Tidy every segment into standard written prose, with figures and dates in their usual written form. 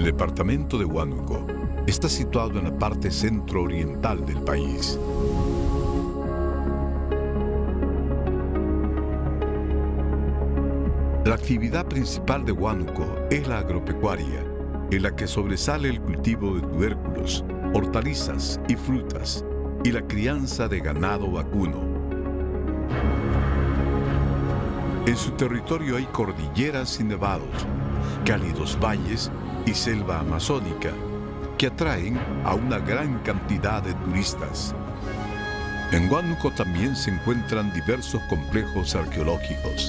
departamento de Huánuco está situado en la parte centro-oriental del país. La actividad principal de Huánuco es la agropecuaria, en la que sobresale el cultivo de tubérculos, hortalizas y frutas, y la crianza de ganado vacuno. En su territorio hay cordilleras y nevados, cálidos valles y selva amazónica, que atraen a una gran cantidad de turistas. En Huánuco también se encuentran diversos complejos arqueológicos.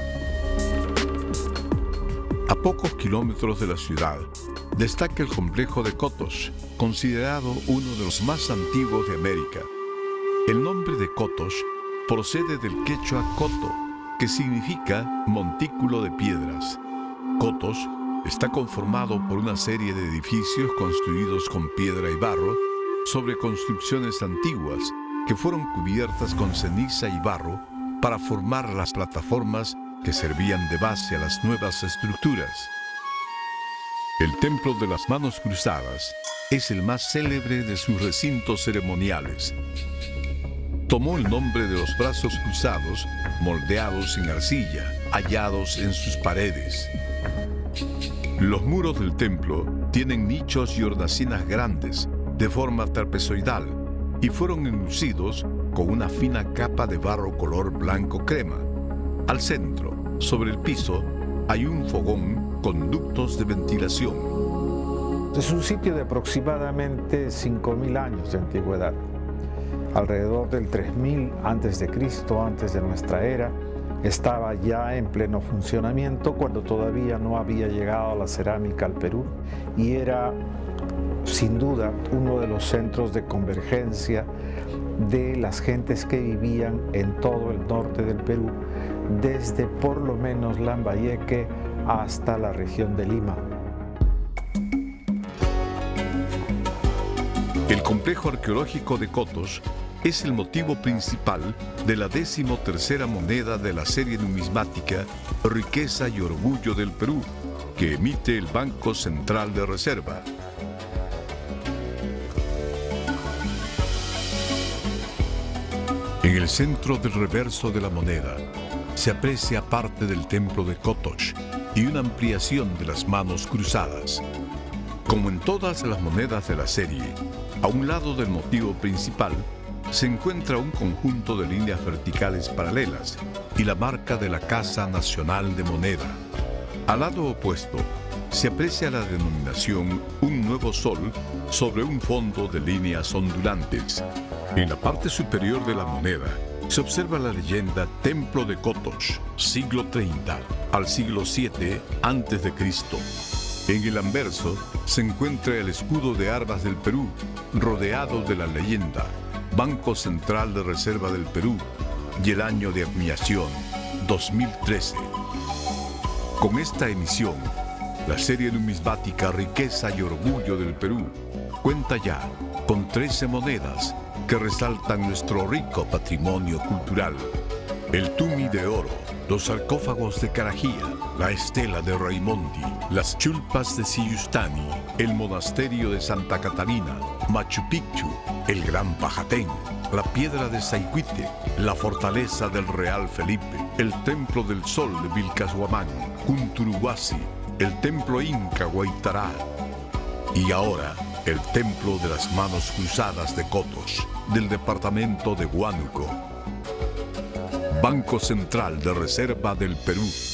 A pocos kilómetros de la ciudad, destaca el complejo de Cotos, considerado uno de los más antiguos de América. El nombre de Cotos procede del quechua coto, que significa montículo de piedras. Cotos está conformado por una serie de edificios construidos con piedra y barro sobre construcciones antiguas que fueron cubiertas con ceniza y barro para formar las plataformas que servían de base a las nuevas estructuras. El Templo de las Manos Cruzadas es el más célebre de sus recintos ceremoniales. Tomó el nombre de los brazos cruzados, moldeados en arcilla, hallados en sus paredes. Los muros del templo tienen nichos y hornacinas grandes, de forma trapezoidal, y fueron enlucidos con una fina capa de barro color blanco crema. Al centro, sobre el piso, hay un fogón con ductos de ventilación. Es un sitio de aproximadamente 5.000 años de antigüedad. Alrededor del 3000 a.C., antes de nuestra era, estaba ya en pleno funcionamiento cuando todavía no había llegado la cerámica al Perú y era, sin duda, uno de los centros de convergencia de las gentes que vivían en todo el norte del Perú, desde por lo menos Lambayeque hasta la región de Lima. El complejo arqueológico de Cotos es el motivo principal de la 13ª moneda de la serie numismática Riqueza y Orgullo del Perú, que emite el Banco Central de Reserva. En el centro del reverso de la moneda se aprecia parte del templo de Cotos y una ampliación de las manos cruzadas. Como en todas las monedas de la serie, a un lado del motivo principal se encuentra un conjunto de líneas verticales paralelas y la marca de la Casa Nacional de Moneda. Al lado opuesto se aprecia la denominación Un Nuevo Sol sobre un fondo de líneas ondulantes. En la parte superior de la moneda se observa la leyenda Templo de Cotos, siglo 30 al siglo 7 a.C. En el anverso se encuentra el escudo de armas del Perú, rodeado de la leyenda Banco Central de Reserva del Perú y el año de admisión 2013. Con esta emisión, la serie numismática Riqueza y Orgullo del Perú cuenta ya con 13 monedas que resaltan nuestro rico patrimonio cultural. El tumi de oro, los sarcófagos de Carajía, la estela de Raimondi, las chulpas de Siyustani, el monasterio de Santa Catalina, Machu Picchu, el Gran Pajatén, la piedra de Sayhuite, la fortaleza del Real Felipe, el templo del Sol de Vilcashuamán, Cunturuhuasi, el templo Inca Huaytará y ahora el templo de las Manos Cruzadas de Cotos, del departamento de Huánuco. Banco Central de Reserva del Perú.